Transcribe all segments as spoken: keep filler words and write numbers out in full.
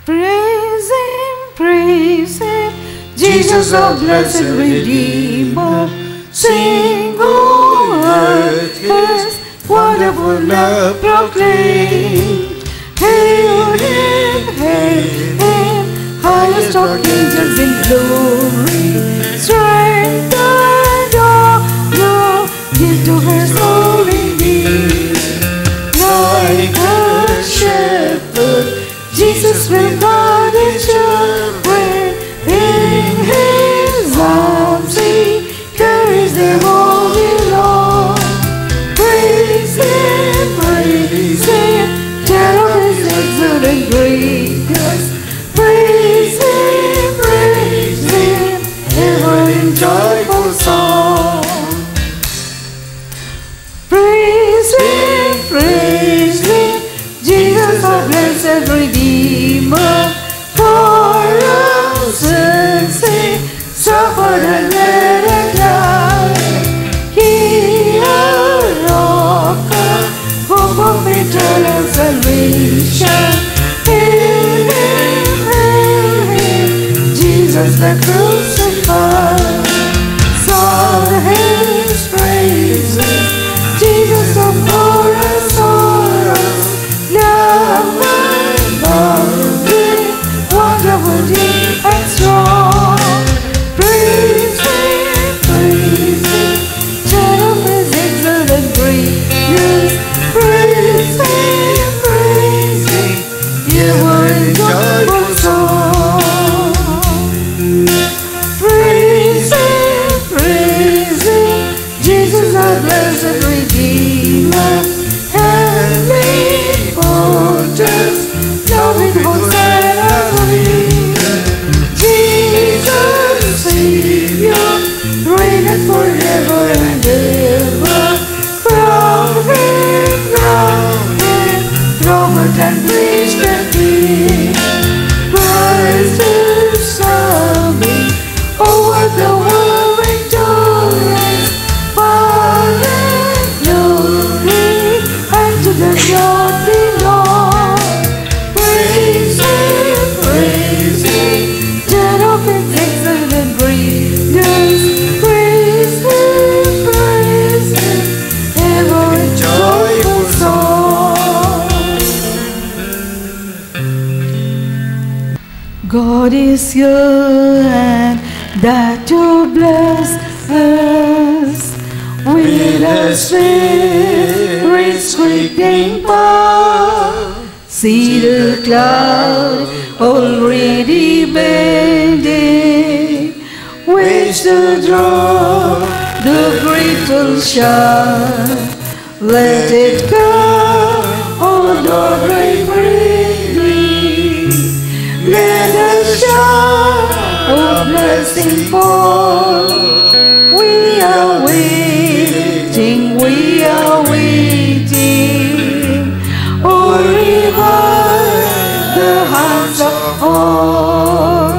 Praise Him, praise Him, Jesus our blessed Redeemer. Sing, O earth, His wonderful love proclaim. Hail Him, hail Him, highest of angels in glory. Strength and honor give to His holy name. Like a shepherd, Jesus will guard His children. In His arms He carries them all day long. Praise Him, praise Him, tell of His excellent greatness. Praise Him, praise Him, ever in joyful song. Praise Him, praise Him, Jesus our blessed Redeemer. For our sins He suffered and let Him die. He a rock, hope of eternal salvation. Hail Him, hail Him, Jesus the crucified. Song His praises, Jesus of all our sorrows. Love and boundary, wonderful, deep and strong. Praise Him, praise Him, tell of His excellent greatness. Praise Him, praise Him, ever in joyful song. Praise Him, praise Him, Jesus our blessed Redeemer. Heavenly fortress, loving Hosanna King. Jesus Savior, reigneth forever and ever. Crown Him, crown Him, Robert and priest and king. Christ is coming, over the world victorious. Power and glory, and to the God belong. Praise Him, praise Him, tell of His excellent greatness. Praise Him, praise Him, ever in joyful song. God is here and that to bless us with a Spirit's quickening power. See the cloud already bending, waves to draw the grateful shower. Let it come, oh Lord, rain freely. Let a shower of blessing fall. We are waiting, we are waiting. Oh, revive the hearts of all.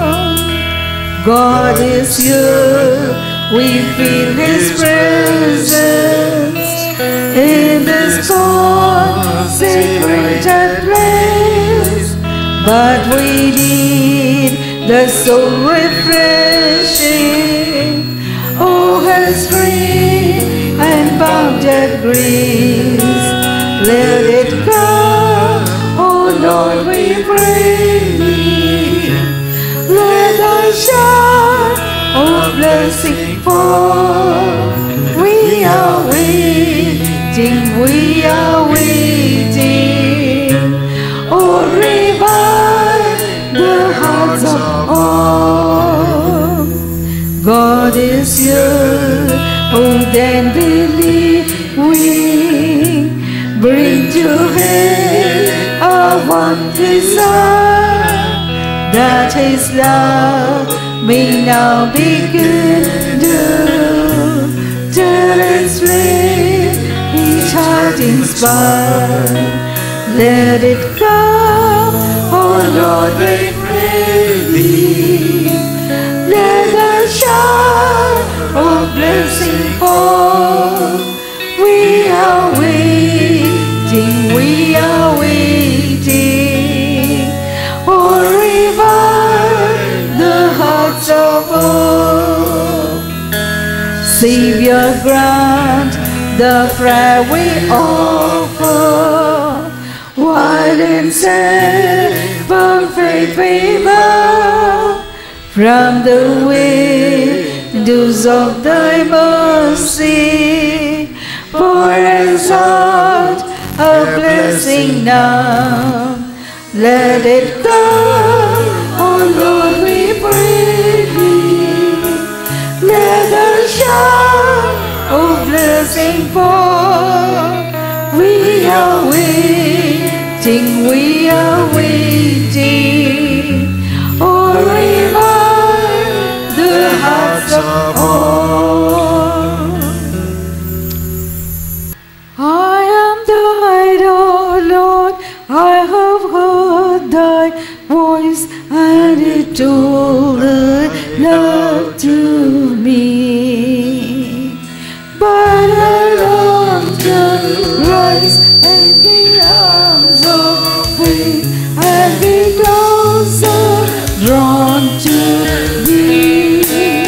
God is here, we feel His presence in this consecrated place. But we need the soul refreshing. Oh, His free and bounded grace, let it come, oh Lord, we pray thee. Let the shower of blessing fall. We are waiting, we are waiting. Oh, revive the hearts of all. God is here, oh then believe we. Bring to Him our one desire, that His love may now begin to turn its flame, each heart inspire. Let it come, oh Lord, we pray thee. Let the shower of blessing fall. We are waiting, we are waiting. Oh, grant the prayer we offer, while in simple faith we bow from the windows of thy mercy. Pour us out a blessing now, let it come, oh Lord, we pray thee. Let the shower of blessing fall. We are waiting, we are waiting. Oh, revive the hearts of all. I am thine, O Lord, I have heard thy voice, and it told thy love to me. But I long to rise in the arms of faith and be closer drawn to thee.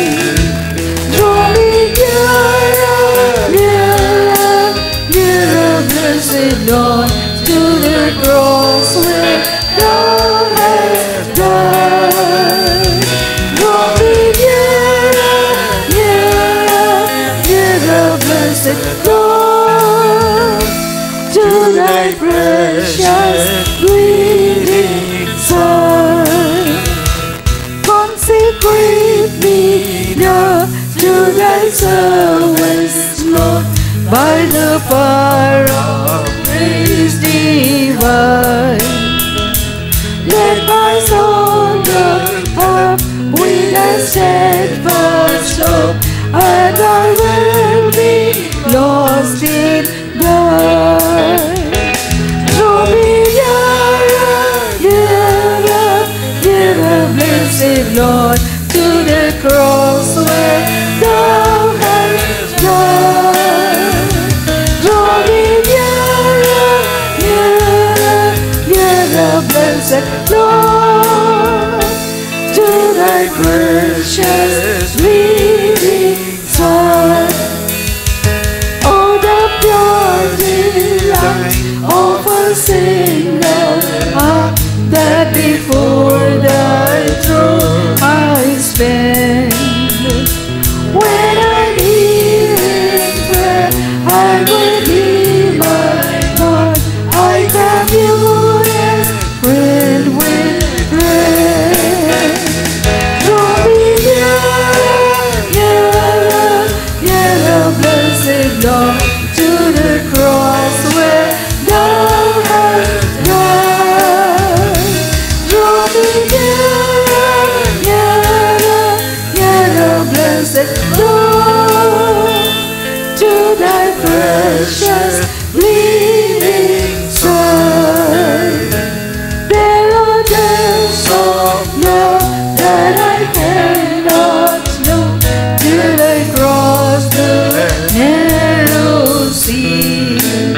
Draw me nearer, nearer, nearer, blessed Lord, to the cross where thou hast died. Draw me nearer, nearer, nearer, blessed Lord, to thy precious bleeding Son. Consecrate me now to thy service, Lord, by the power of grace divine. Let my soul look up with a steadfast hope, and I will be lost in thine. Draw me nearer, nearer, nearer, blessed Lord, to the cross where thou hast died. Draw me nearer, nearer, nearer, blessed Lord, to thy precious bleeding Son. Oh, the pure delight of a single heart, that before thy throne I spend. When I kneel in prayer, I will be my God. I commune as friend with friend. Draw me nearer, nearer, nearer, blessed Lord, to the cross where thou hast died. Draw me nearer, nearer, nearer, blessed Lord, to thy precious bleeding Son. There are depths of love that I cannot know till I cross the narrow sea.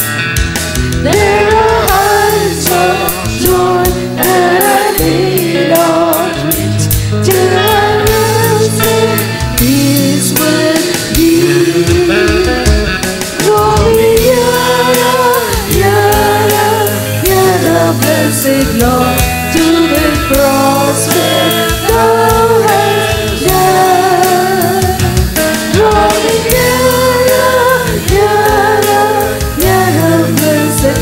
There are heights of joy that I may not reach till I rest in peace with thee. Draw me nearer, nearer, nearer, blessed Lord, to the cross where thou hast died. Draw me nearer, nearer, nearer, blessed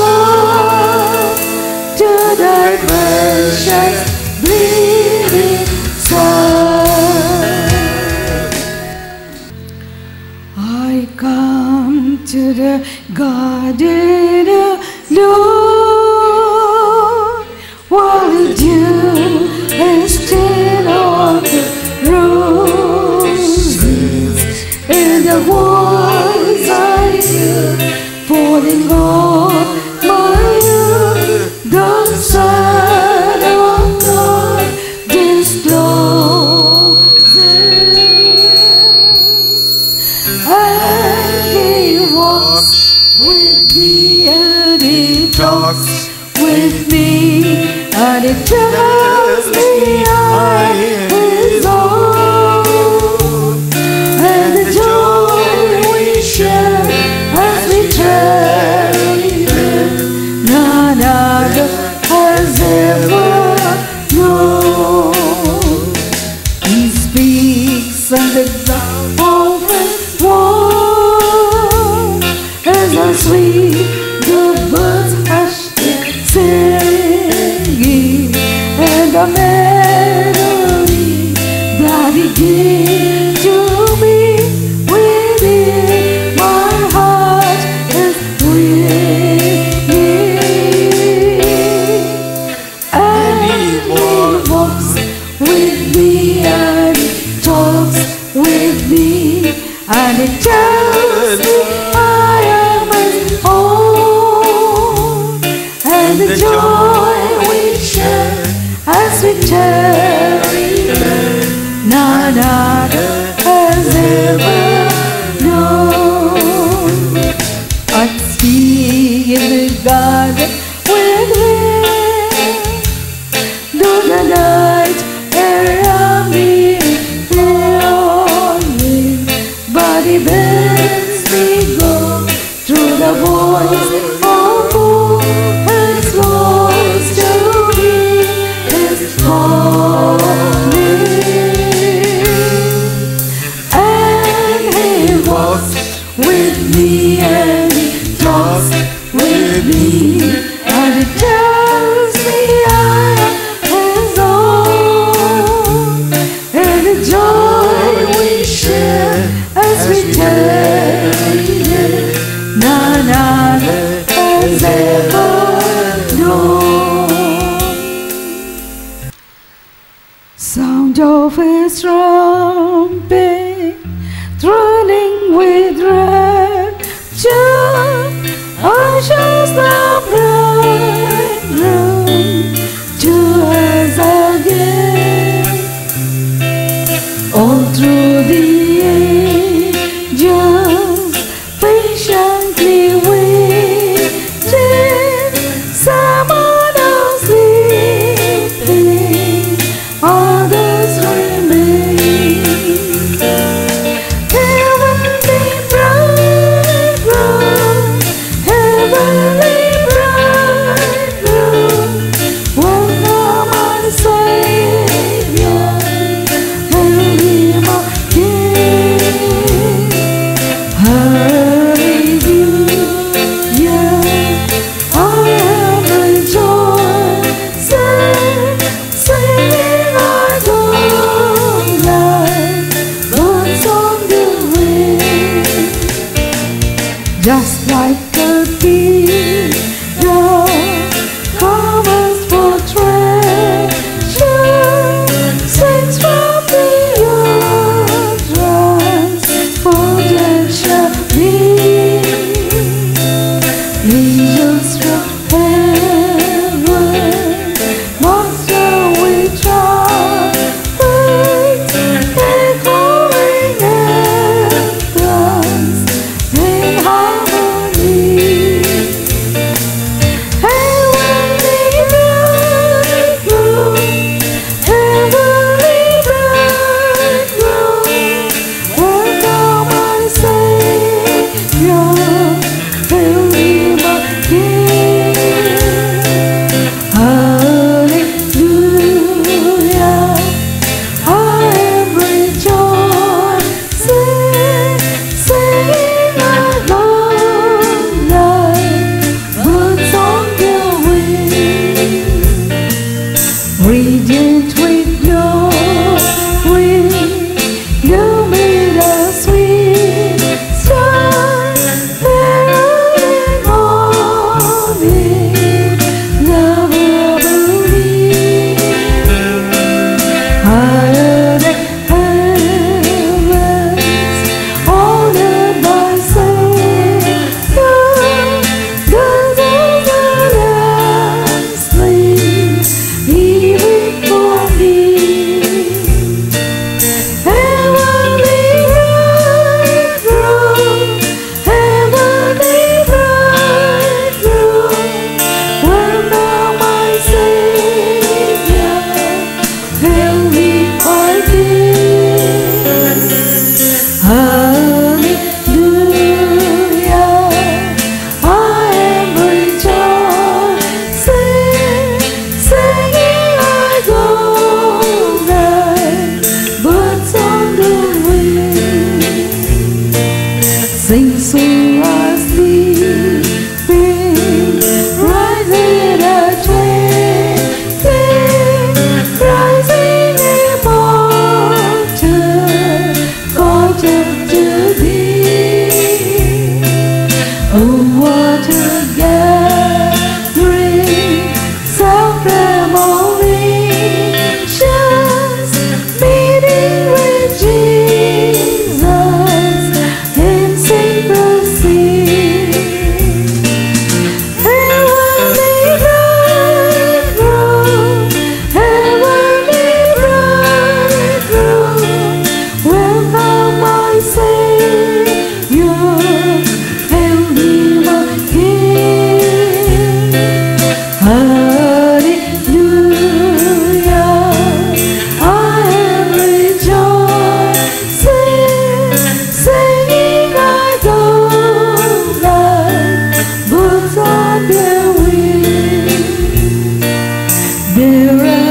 Lord, to thy precious bleeding Son. I come to the garden alone, while the dew is still on the roses, and the voice I hear falling on my ear, the Son of God discloses. And he walks with me, and he talks with me, and he tells me I am his own, and the joy the melody that He gives to me within my heart is ringing, and He walks with me and He talks with me, and He tells me I am His own, and the joy we share as we tarry there, none other has ever known. I'm staying in the garden with Him, though the night around me is lonely, but He bids me go through the voice of who has lost to me is calling, and He walks with me and He talks with me, and He tells me I am His own, and the joy we share as we tarry there, none other has ever known. Sound of His trumpet, thrilling with rapture, ushers the bridegroom to us again. All through the ages, patiently waiting, some are now sleeping, others remain. Heavenly bridegroom, heavenly bridegroom. Here